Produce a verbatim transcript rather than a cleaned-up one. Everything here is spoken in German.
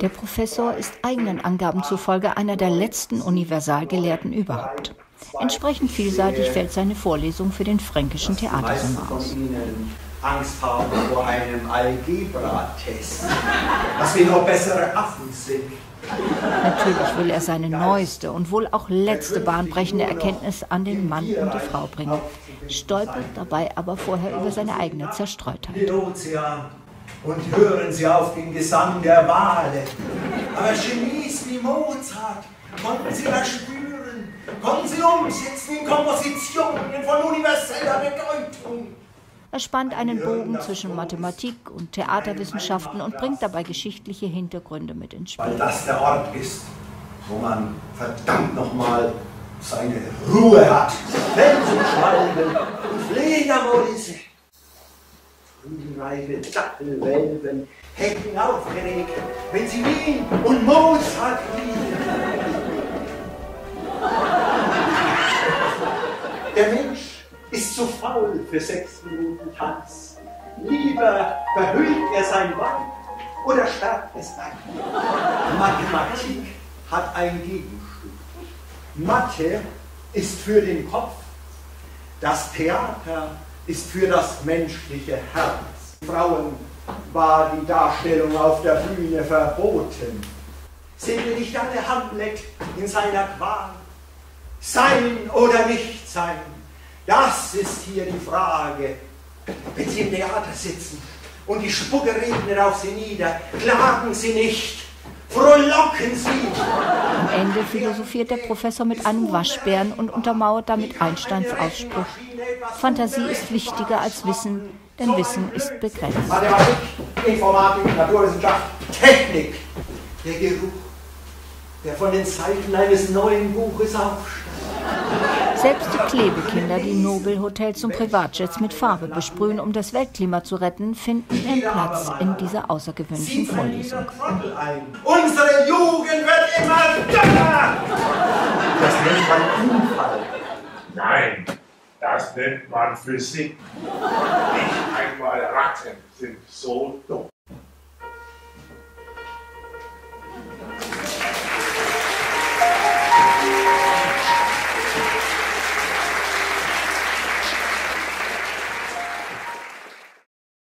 Der Professor ist eigenen Angaben zufolge einer der letzten Universalgelehrten überhaupt. Entsprechend vielseitig fällt seine Vorlesung für den Fränkischen Theatersommer aus. Angst haben vor einem Algebra-Test, dass wir noch bessere Affen sind. Natürlich will er seine neueste und wohl auch letzte bahnbrechende Erkenntnis an den Mann und die Frau bringen, stolpert dabei aber vorher über seine eigene Zerstreutheit. Den Ozean und hören Sie auf den Gesang der Wale. Aber Genies wie Mozart, konnten Sie das spüren? Konnten Sie umsetzen in Kompositionen von universeller Bedeutung? Er spannt einen Bogen zwischen Mathematik und Theaterwissenschaften und bringt dabei geschichtliche Hintergründe mit ins Spiel. Weil das der Ort ist, wo man verdammt nochmal seine Ruhe hat. Felsenschwalben und Fledermäuse. Frühreife Dattelwelpen hätten aufgeregt, wenn sie Wien und Mozart lieben. Der Mensch ist zu faul für sechs Minuten Tanz. Lieber verhüllt er sein Weib oder sperrt es ein. Mathematik hat ein Gegenstück. Mathe ist für den Kopf, das Theater ist für das menschliche Herz. Frauen war die Darstellung auf der Bühne verboten. Sind wir nicht alle Hamlet in seiner Qual? Sein oder nicht sein? Das ist hier die Frage. Wenn Sie im Theater sitzen und die Spucke regnet auf Sie nieder, klagen Sie nicht, frohlocken Sie. Am Ende philosophiert der Professor mit einem Waschbären und untermauert damit Einsteins Ausspruch: Fantasie ist wichtiger als Wissen, denn Wissen ist begrenzt. Mathematik, Informatik, Naturwissenschaft, Technik. Der Geruch, der von den Seiten eines neuen Buches aufsteigt. Selbst die Klebekinder, die Nobelhotels und Privatjets mit Farbe besprühen, um das Weltklima zu retten, finden ihren Platz in dieser außergewöhnlichen Vorlesung. Unsere Jugend wird immer dümmer! Das nennt man Unfall. Nein, das nennt man Physik. Nicht einmal Ratten sind so dumm.